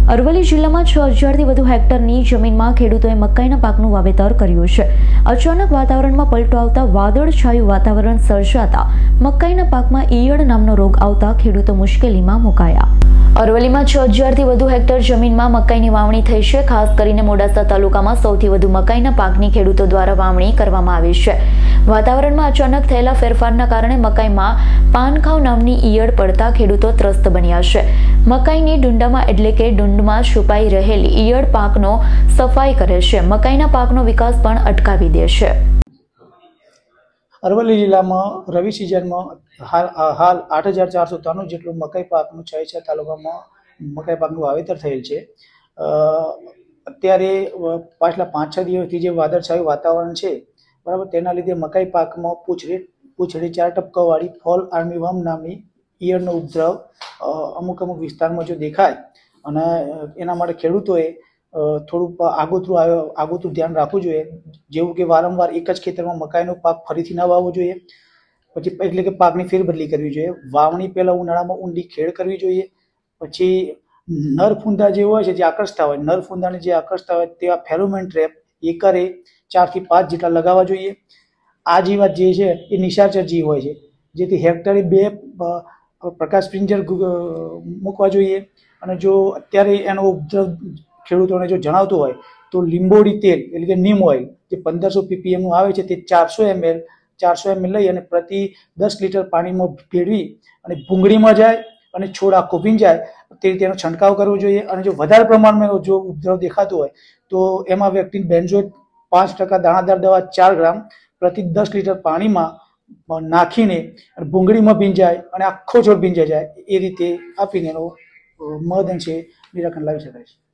અરવલ્લી જિલ્લામાં 6000થી વધુ હેક્ટરની જમીનમાં ખેડૂતોએ મકાઈના પાકનું વાવેતર કર્યું છે। અચાનક વાતાવરણમાં પલટો આવતા વાદળછાયું વાતાવરણ સર્જાતા મકાઈના પાકમાં ઈયળ નામનો રોગ આવતા ખેડૂતો મુશ્કેલીમાં મુકાયા। અરવલ્લીમાં 6000થી વધુ હેક્ટર જમીનમાં મકાઈની વાવણી થઈ છે। ખાસ કરીને મોડાસા તાલુકામાં સૌથી વધુ મકાઈના પાકની ખેડૂતો દ્વારા વાવણી કરવામાં આવી છે। વાતાવરણમાં અચાનક થયેલા ફેરફારના કારણે મકાઈમાં પાનખાવ નામની ઈયળ પડતા ખેડૂતો ત્રસ્ત બન્યા છે। મકાઈની ડુંડામાં એટલે કે ડુંડમાં છુપાઈ રહેલી ઈયળ પાકનો સફાઈ કરે છે, મકાઈના પાકનો વિકાસ પણ અટકાવી દે છે। અરવલ્લી જિલ્લામાં રવિ સિઝનમાં હાલ 8493 જેટલું મકાઈ પાકનું 6 તાલુકામાં મકાઈ પાકનું વાવેતર થયેલ છે। અત્યારે પાછલા 5-6 દિવસથી જે વાદળછાયું વાતાવરણ છે બરાબર, તેના લીધે મકાઈ પાકમાં પૂંછડી 4 ટપકાવાળી ફોલ આર્મીવર્મ નામની ઈયળનો ઉપદ્રવ અમુક વિસ્તારમાં જો દેખાય અને એના માટે ખેડૂતોએ થોડુંક આગોતરું ધ્યાન રાખવું જોઈએ। જેવું કે વારંવાર એક જ ખેતરમાં મકાઈનો પાક ફરીથી ન વાવવો જોઈએ, પછી એટલે કે પાકની ફેરબદલી કરવી જોઈએ। વાવણી પહેલાં ઉનાળામાં ઊંડી ખેડ કરવી જોઈએ। પછી નર ફૂંદા જે હોય છે, જે આકર્ષતા હોય, નર ફૂંદાને જે આકર્ષતા હોય તેવા ફેરોમેન ટ્રેપ એકરે 4 થી 5 જેટલા લગાવવા જોઈએ। આ જીવાત જે છે એ નિશાચર જીવ હોય છે, જેથી હેક્ટરે 2 પ્રકાશ સ્પ્રિંકલર મૂકવા જોઈએ। અને જો અત્યારે એનો ઉપદ્રવ ખેડૂતોને જો જણાવતો હોય તો લીંબોડી તેલ એટલે કે નીમ ઓઇલ જે 1500 ppm નું આવે છે તે 400 ml લઈ અને પ્રતિ 10 લીટર પાણીમાં ભેળવી અને ભૂંગળીમાં જાય અને છોડ આખો ભીંજાય તેનો છંટકાવ કરવો જોઈએ। અને જો વધારે પ્રમાણમાં જો ઉપદ્રવ દેખાતો હોય તો એમાં વેક્ટિન બેન્ઝોઇટ 5% દાણાદાર દવા 4 ગ્રામ પ્રતિ 10 લીટર પાણીમાં નાખીને ભૂંગળીમાં ભીંજાય અને આખો છોડ ભીંજાઈ જાય એ રીતે આપીને એનો મહદઅંશે નિરાકરણ લાવી શકાય છે।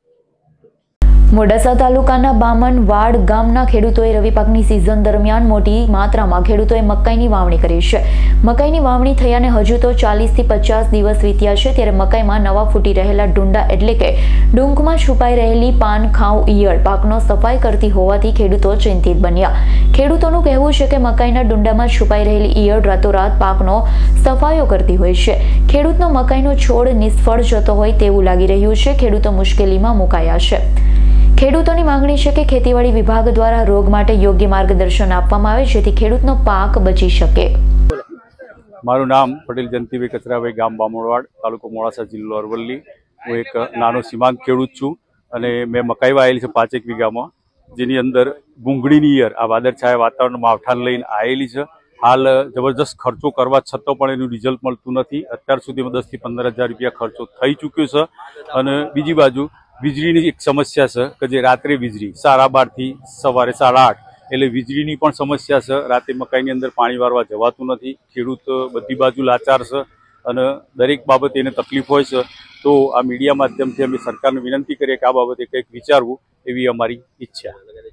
મોડાસા તાલુકાના બામનવાડ ગામના ખેડૂતોએ રવિ પાકની સિઝન દરમિયાન મોટી માત્રામાં ખેડૂતોએ મકાઈની વાવણી કરી છે। મકાઈની વાવણી થયાને હજુ તો 40 થી 50 દિવસ વીત્યા છે, ત્યારે મકાઈમાં નવા ફૂટી રહેલા ડુંડા એટલે કે ડુંકમાં છુપાઈ રહેલી પાનખાવ ઈયળ પાકનો સફાઈ કરતી હોવાથી ખેડૂતો ચિંતિત બન્યા। ખેડૂતોનું કહેવું છે કે મકાઈના ડુંડામાં છુપાઈ રહેલી ઈયળ રાતોરાત પાકનો સફાયો કરતી હોય છે। ખેડૂતનો મકાઈનો છોડ નિષ્ફળ જતો હોય તેવું લાગી રહ્યું છે। ખેડૂતો મુશ્કેલીમાં મુકાયા છે। ખેડૂતોની માંગણી છે કે ખેતીવાડી વિભાગ દ્વારા રોગ માટે યોગ્ય માર્ગદર્શન આપવામાં આવે જેથી ખેડૂતનો પાક બચી શકે। મારું નામ પટેલ જયંતિભાઈ કચરાભાઈ, ગામ બામણવાડ, તાલુકો મોડાસા, જિલ્લો અરવલ્લી। હું એક નાનો સીમાંત ખેડૂત છું અને મેં મકાઈ વાવેલી છે 5 વીઘામાં, જેની અંદર ભૂંગળીની ઈયળ આ વાદળછાયા વાતાવરણમાં માવઠાને લઈને આવેલી છે। હાલ જબરદસ્ત ખર્ચો કરવા છતાં પણ એનું રિઝલ્ટ મળતું નથી। અત્યાર સુધીમાં 10 થી 15 હજાર રૂપિયા ખર્ચો થઈ ચૂક્યો છે। અને બીજી બાજુ વીજળીની એક સમસ્યા છે કે જે રાત્રે વીજળી 12:30 થી સવારે 8:30 એટલે વીજળીની પણ સમસ્યા છે। રાતે મકાઈની અંદર પાણી વારવા જવાતું નથી। ખેડૂત બધી બાજુ લાચાર છે અને દરેક બાબતે એને તકલીફ હોય છે। તો આ મીડિયા માધ્યમથી અમે સરકારને વિનંતી કરીએ કે આ બાબતે કંઈક વિચારવું એવી અમારી ઈચ્છા।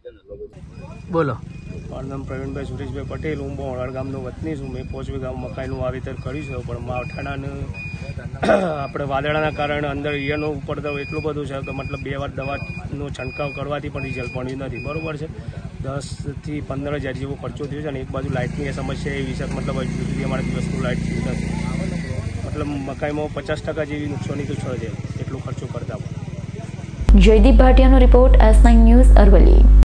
બોલો। મારું નામ પ્રવીણભાઈ સુરેશભાઈ પટેલ, હું બામણવાડ ગામનો વતની છું। મેં 5 વીઘા મકાઈનું વાવેતર કર્યું છે, પણ માવઠાના આપણે વાદળાના કારણે અંદર ઈયળનો ઉપદ્રવ એટલું બધું છે કે મતલબ 2 વાર દવાનો છંટકાવ કરવાથી પણ રિઝલ્ટ મળ્યું નથી, બરાબર છે। 10 થી 15 હજાર જેવો ખર્ચો થયો છે અને એક બાજુ લાઇટની સમસ્યા એવી છે મતલબ હજુ સુધી અમારા દિવસનું લાઇટ થયું નથી। મતલબ મકાઈમાં 50% જેવી નુકસાની તો છે એટલો ખર્ચો કરતા પણ। જયદીપ ભાટિયાનો રિપોર્ટ, S9 ન્યૂઝ, અરવલ્લી।